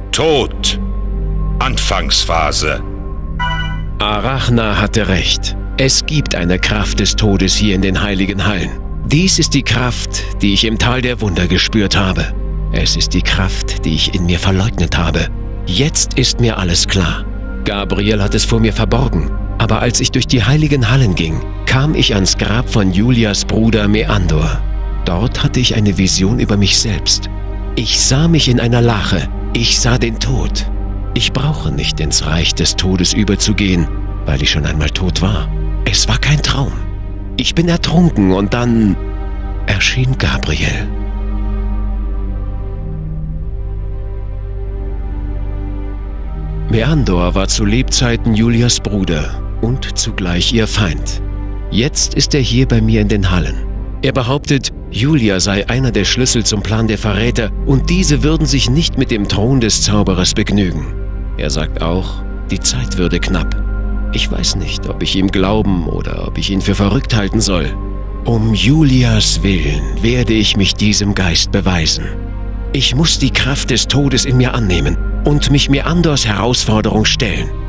Tod. Anfangsphase. Arachna hatte recht. Es gibt eine Kraft des Todes hier in den heiligen Hallen. Dies ist die Kraft, die ich im Tal der Wunder gespürt habe. Es ist die Kraft, die ich in mir verleugnet habe. Jetzt ist mir alles klar. Gabriel hat es vor mir verborgen. Aber als ich durch die heiligen Hallen ging, kam ich ans Grab von Julias Bruder Meandor. Dort hatte ich eine Vision über mich selbst. Ich sah mich in einer Lache. Ich sah den Tod. Ich brauche nicht ins Reich des Todes überzugehen, weil ich schon einmal tot war. Es war kein Traum. Ich bin ertrunken und dann erschien Gabriel. Meandor war zu Lebzeiten Julias Bruder und zugleich ihr Feind. Jetzt ist er hier bei mir in den Hallen. Er behauptet, Julia sei einer der Schlüssel zum Plan der Verräter und diese würden sich nicht mit dem Thron des Zauberers begnügen. Er sagt auch, die Zeit würde knapp. Ich weiß nicht, ob ich ihm glauben oder ob ich ihn für verrückt halten soll. Um Julias Willen werde ich mich diesem Geist beweisen. Ich muss die Kraft des Todes in mir annehmen und mich Meandors Herausforderung stellen.